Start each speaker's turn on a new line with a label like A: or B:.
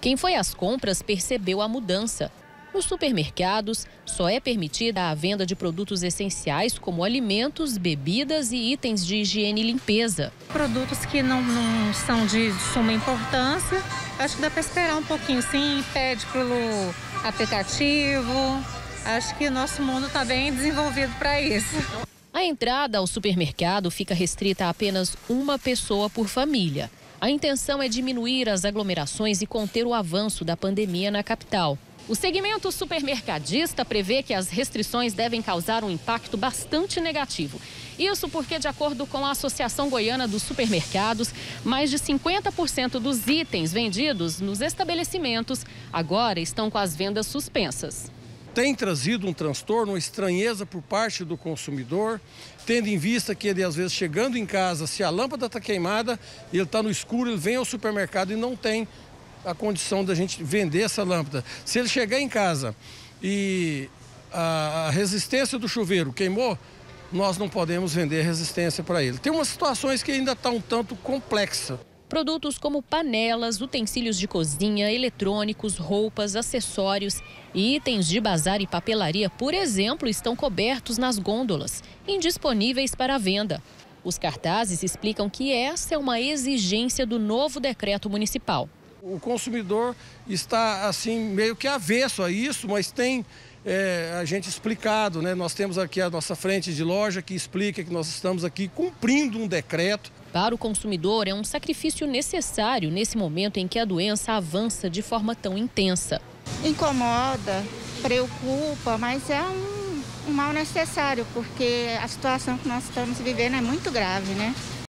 A: Quem foi às compras percebeu a mudança. Nos supermercados, só é permitida a venda de produtos essenciais como alimentos, bebidas e itens de higiene e limpeza.
B: Produtos que não são de suma importância, acho que dá para esperar um pouquinho, sim, pede pelo aplicativo. Acho que o nosso mundo está bem desenvolvido para isso.
A: A entrada ao supermercado fica restrita a apenas uma pessoa por família. A intenção é diminuir as aglomerações e conter o avanço da pandemia na capital. O segmento supermercadista prevê que as restrições devem causar um impacto bastante negativo. Isso porque, de acordo com a Associação Goiana dos Supermercados, mais de 50% dos itens vendidos nos estabelecimentos agora estão com as vendas suspensas.
C: Tem trazido um transtorno, uma estranheza por parte do consumidor, tendo em vista que ele, às vezes, chegando em casa, se a lâmpada está queimada, ele está no escuro, ele vem ao supermercado e não tem a condição da gente vender essa lâmpada. Se ele chegar em casa e a resistência do chuveiro queimou, nós não podemos vender resistência para ele. Tem umas situações que ainda está um tanto complexa.
A: Produtos como panelas, utensílios de cozinha, eletrônicos, roupas, acessórios e itens de bazar e papelaria, por exemplo, estão cobertos nas gôndolas, indisponíveis para venda. Os cartazes explicam que essa é uma exigência do novo decreto municipal.
C: O consumidor está, assim, meio que avesso a isso, mas tem a gente explicado, né? Nós temos aqui a nossa frente de loja que explica que nós estamos aqui cumprindo um decreto.
A: Para o consumidor, é um sacrifício necessário nesse momento em que a doença avança de forma tão intensa.
D: Incomoda, preocupa, mas é um mal necessário, porque a situação que nós estamos vivendo é muito grave, né?